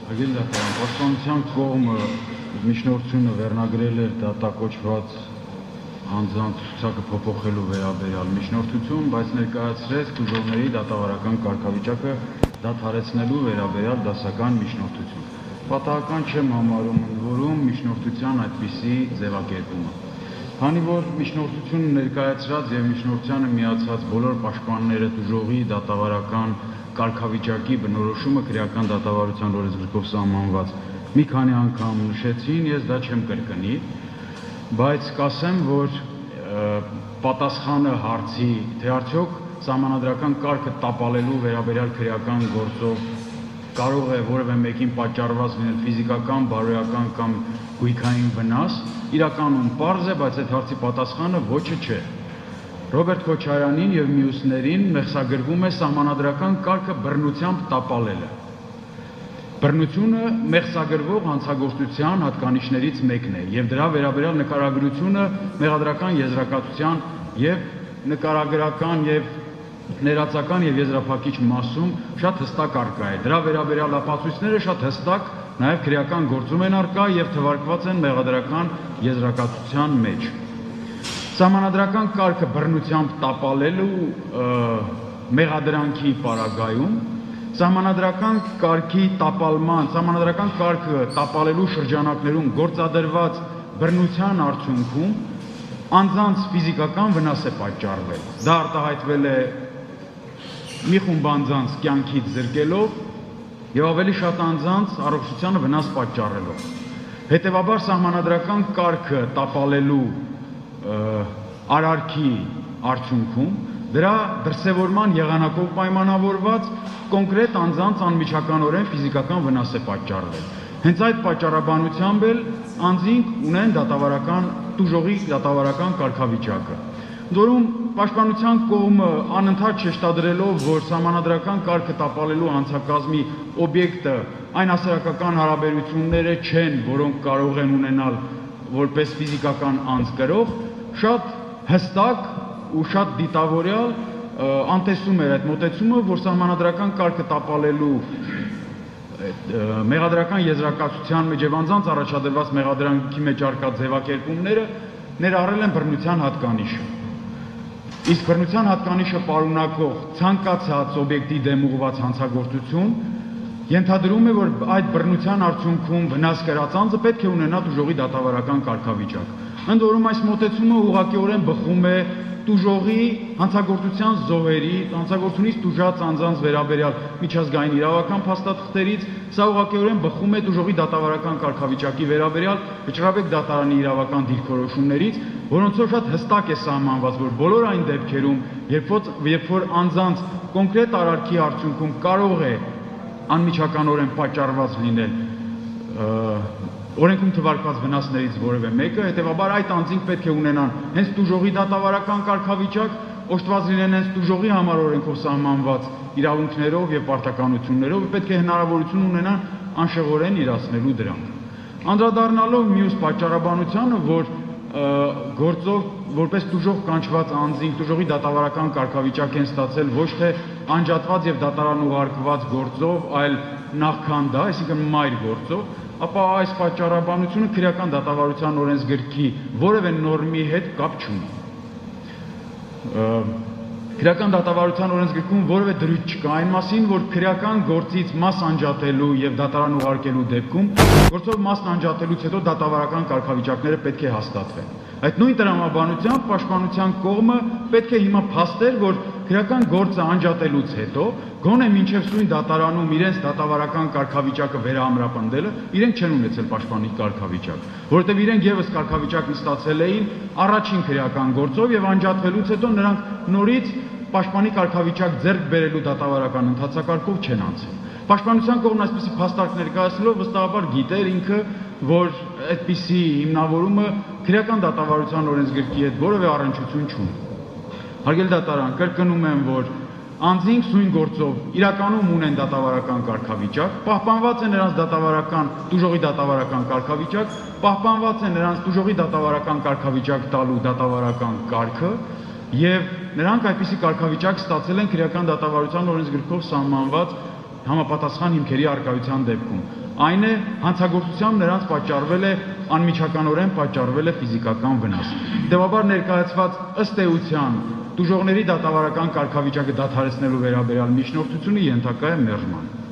Հարգելի պաշտպանության կողմը միջնորդությունը վերնագրել էր դատակոչված անձանց ցուցակը փոփոխելու վերաբերյալ միջնորդություն, բայց ներկայացրեց դժողների դատավարական կարգավիճակը դադարեցնելու վերաբերյալ դասական միջնորդություն։ Պատահական չեմ համարում որում միջնորդության այդպիսի ձևակերպումը։ Քանի որ միջնորդությունը ներկայացրած եւ միջնորդությանը միացած բոլոր պաշտպանները դժողի դատավարական կարգավիճակի բնորոշումը քրեական դատավարության օրենսգրքով սահմանված մի քանի անգամ նշեցին, ես դա չեմ կրկնի, բայց կասեմ, որ պատասխանը հարցի, թե արդյոք սահմանադրական կարգը տապալելու վերաբերյալ քրեական գործով կարող է որևէ մեկին պատճառված լինել ֆիզիկական, բարոյական կամ գույքային վնաս, իրականում պարզ է, բայց այդ հարցի պատասխանը ոչը չէ։ Ռոբերտ Քոչարյանին եւ մյուսներին մեղսագրվում է սահմանադրական կարգը բռնությամբ տապալելը։ Բռնությունը մեղսագրվող հանցագործության հատկանիշներից մեկն է եւ դրա վերաբերյալ նկարագրությունը մեղադրական եզրակացության եւ նկարագրական եւ ներածական եւ եզրափակիչ մասում շատ հստակ առկա է։ Դրա վերաբերյալ ապացույցները շատ հստակ նաեւ քրեական գործում են առկա եւ թվարկված են մեղադրական եզրակացության մեջ։ Սահմանադրական կարգը բռնությամբ տապալելու մեղադրանքի պարագայում սահմանադրական կարգի տապալման, սահմանադրական կարգը տապալելու շրջանակներում գործադրված բռնության արդյունքում անձանց ֆիզիկական վնաս է պատճառվել։ Դա արտահայտվել է մի խումբ անձանց կյանքից զրկելով եւ ավելի շատ անձանց առողջությանը վնաս պատճառելով։ Հետևաբար սահմանադրական կարգը տապալելու արարքի արդյունքում դրա դրսևորման եղանակով պայմանավորված կոնկրետ անձանց անմիջականորեն ֆիզիկական վնաս է պատճառվել։ Հենց այդ պատճառաբանությամբ էլ անձինք ունեն դատավարական տուժողի դատավարական կարգավիճակը։ Որում պաշտպանության կողմը անընդհատ շեշտադրելով, որ սահմանադրական կարգը տապալելու հանցակազմի օբյեկտը այն հասարակական հարաբերությունները չեն, որոնք կարող են ունենալ որպես ֆիզիկական անձ կրող, շատ հստակ ու շատ դիտավորյալ անտեսում էր այդ մոտեցումը, որ սահմանադրական կարգը տապալելու մեղադրական եզրակացության մեջ եւ անձանց առաջադրված մեղադրանքի մեջ առկա ձևակերպումները ներառել են բռնության հատկանիշը։ Իսկ բռնության հատկանիշը պարունակող ցանկացած օբյեկտի դեմ ուղղված հանցագործություն ենթադրում է, որ այդ բռնության արդյունքում վնաս կրած անձը պետք է ունենա տուժողի դատավարական կարգավիճակ։ Ընդ որում այս մոտեցումը ուղղակիորեն բխում է տուժողի հանցագործության զոհերի, հանցագործությունից տուժած անձանց վերաբերյալ միջազգային իրավական փաստաթղթերից, սա ուղղակիորեն բխում է տուժողի դատավարական կարգավիճակի վերաբերյալ վճռաբեկ դատարանի իրավական դիրքորոշումներից, որոնցով շատ հստակ է սահմանված, որ բոլոր այն դեպքերում, երբ որ անձանց կոնկրետ արարքի արդյունքում կարող է անմիջականորեն պատճառված լինել օրենքում թվարկված վնասներից որևէ մեկը, հետևաբար այդ անձինք պետք է ունենան հենց տուժողի դատավարական կարգավիճակ, օժտված լինեն հենց տուժողի համար օրենքով սահմանված իրավունքներով եւ պարտականություններով, պետք է հնարավորություն ունենան անշեղորեն իրացնելու դրանք։ Անդրադառնալով մյուս պատճառաբանությանը, որ գործով որպես տուժող կանչված անձինք տուժողի դատավարական կարգավիճակ են ստացել ոչ թե անջատված եւ դատարան ուղարկված գործով, այլ նախքան դա, այսինքն մայր գործով, ապա այս պատճառաբանությունը քրեական դատավարության օրենսգրքի որևէ նորմի հետ կապ չունի։ Քրեական դատավարության օրենսգրքում որևէ դրույթ չկա այն մասին, որ քրեական գործից մաս անջատելու եւ դատարան ուղարկելու դեպքում գործով մասն անջատելուց հետո դատավարական կարգավիճակները պետք է հաստատվեն։ Այդ նույն տրամաբանությամբ պաշտպանության կողմը պետք է հիմա փաստեր, որ քրեական գործը անջատելուց հետո գոնե մինչև սույն դատարանում իրենց դատավարական կարգավիճակը վերահամրապնդելը իրենք չեն ունեցել պաշտպանի կարգավիճակ, որովհետև իրենք եւս կարգավիճակն ստացել էին առաջին քրեական գործով եւ անջատվելուց հետո նրանք նորից պաշտպանի կարգավիճակ ձեռք բերելու դատավարական ընթացակարգով չեն անցել։ Պաշտպանության կողմն այսպիսի փաստարկ ներկայացնելով վստահաբար գիտեր ինքը, որ այդպիսի հիմնավորումը քրեական դատավարության օրենսգրքի հետ որևէ առնչություն չունի։ Հարգելի դատարան, կրկնում եմ, որ անձինք սույն գործով իրականում ունեն դատավարական կարգավիճակ, պահպանված է նրանց դատավարական տուժողի դատավարական կարգավիճակ, պահպանված է նրանց տուժողի դատավարական կարգավիճակ տալու դատավարական կարգը եւ նրանք այդպիսի կարգավիճակ ստացել են քրեական դատավարության օրենսգրքով սահմանված համապատասխան հիմքերի առկայության դեպքում։ Այն է հանցագործությամբ նրանց պատճառվել է անմիջականորեն պատճառվել է ֆիզիկական վնաս։ Հետևաբար ներկայացված ըստ էության տուժողների դատավարական կարգավիճակը դադարեցնելու վերաբերյալ միջնորդությունը ենթակա է մերժման։